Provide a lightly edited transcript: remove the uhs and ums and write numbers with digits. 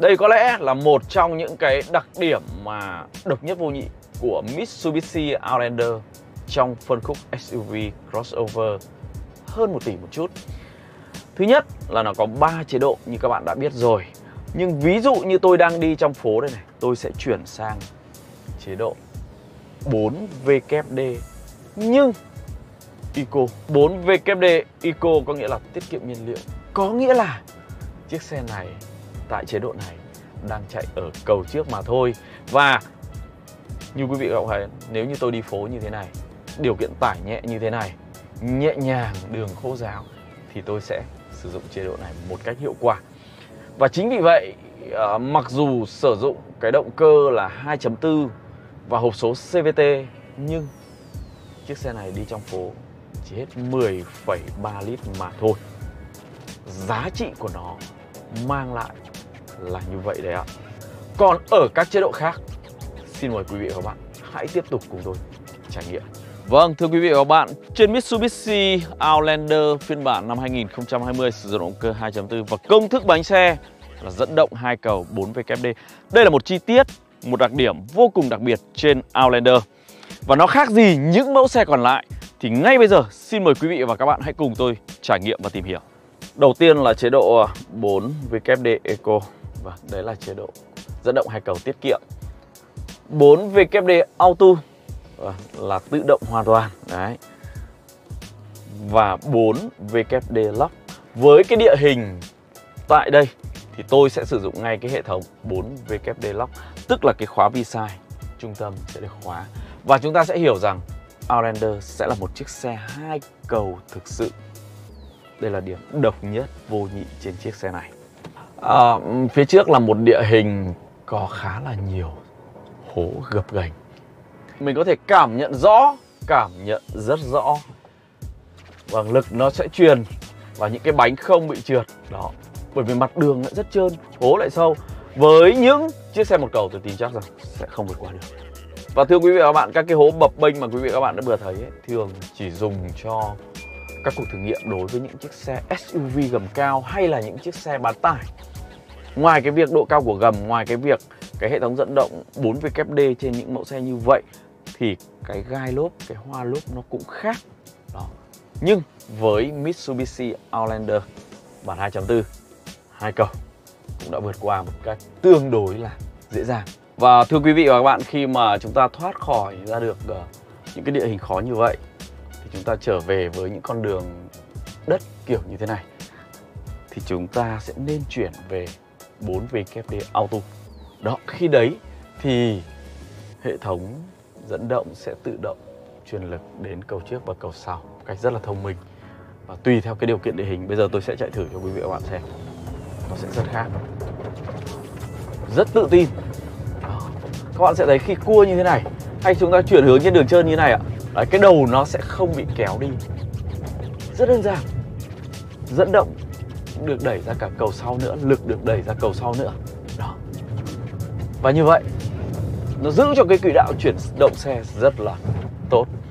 Đây có lẽ là một trong những cái đặc điểm mà độc nhất vô nhị của Mitsubishi Outlander trong phân khúc SUV crossover hơn 1 tỷ một chút. Thứ nhất là nó có 3 chế độ như các bạn đã biết rồi. Nhưng ví dụ như tôi đang đi trong phố đây này, tôi sẽ chuyển sang chế độ 4WD nhưng Eco. 4WD Eco có nghĩa là tiết kiệm nhiên liệu. Có nghĩa là chiếc xe này tại chế độ này đang chạy ở cầu trước mà thôi. Và như quý vị các bạn thấy, nếu như tôi đi phố như thế này, điều kiện tải nhẹ như thế này, nhẹ nhàng, đường khô ráo, thì tôi sẽ sử dụng chế độ này một cách hiệu quả. Và chính vì vậy, mặc dù sử dụng cái động cơ là 2.4 và hộp số CVT, nhưng chiếc xe này đi trong phố chỉ hết 10,3 lít mà thôi. Giá trị của nó mang lại là như vậy đấy ạ. Còn ở các chế độ khác, xin mời quý vị và các bạn hãy tiếp tục cùng tôi trải nghiệm. Vâng, thưa quý vị và các bạn, trên Mitsubishi Outlander phiên bản năm 2020 sử dụng động cơ 2.4 và công thức bánh xe là dẫn động 2 cầu 4WD. Đây là một chi tiết, một đặc điểm vô cùng đặc biệt trên Outlander. Và nó khác gì những mẫu xe còn lại thì ngay bây giờ xin mời quý vị và các bạn hãy cùng tôi trải nghiệm và tìm hiểu. Đầu tiên là chế độ 4WD Eco. Và đấy là chế độ dẫn động 2 cầu tiết kiệm. 4WD Auto là tự động hoàn toàn đấy. Và 4WD Lock. Với cái địa hình tại đây thì tôi sẽ sử dụng ngay cái hệ thống 4WD Lock, tức là cái khóa vi-sai trung tâm sẽ được khóa. Và chúng ta sẽ hiểu rằng Outlander sẽ là một chiếc xe 2 cầu thực sự. Đây là điểm độc nhất vô nhị trên chiếc xe này. Phía trước là một địa hình có khá là nhiều hố gập ghềnh. Mình có thể cảm nhận rõ, cảm nhận rất rõ. Và lực nó sẽ truyền vào những cái bánh không bị trượt. Đó, bởi vì mặt đường lại rất trơn, hố lại sâu. Với những chiếc xe một cầu tôi tin chắc rằng sẽ không vượt qua được. Và thưa quý vị và các bạn, các cái hố bập bênh mà quý vị và các bạn đã vừa thấy ấy, thường chỉ dùng cho các cuộc thử nghiệm đối với những chiếc xe SUV gầm cao hay là những chiếc xe bán tải. Ngoài cái việc độ cao của gầm, ngoài cái việc cái hệ thống dẫn động 4WD trên những mẫu xe như vậy thì cái gai lốp, cái hoa lốp nó cũng khác. Đó. Nhưng với Mitsubishi Outlander bản 2.4 2 cầu cũng đã vượt qua một cách tương đối là dễ dàng. Và thưa quý vị và các bạn, khi mà chúng ta thoát khỏi ra được những cái địa hình khó như vậy thì chúng ta trở về với những con đường đất kiểu như thế này thì chúng ta sẽ nên chuyển về 4WD Auto. Đó, khi đấy thì hệ thống dẫn động sẽ tự động truyền lực đến cầu trước và cầu sau một cách rất là thông minh. Và tùy theo cái điều kiện địa hình, bây giờ tôi sẽ chạy thử cho quý vị và các bạn xem. Nó sẽ rất khác. Rất tự tin. Đó. Các bạn sẽ thấy khi cua như thế này hay chúng ta chuyển hướng trên đường trơn như thế này ạ. Đấy, cái đầu nó sẽ không bị kéo đi. Rất đơn giản. Dẫn động được đẩy ra cả cầu sau nữa, lực được đẩy ra cầu sau nữa. Đó. Và như vậy nó giữ cho cái quỹ đạo chuyển động xe rất là tốt.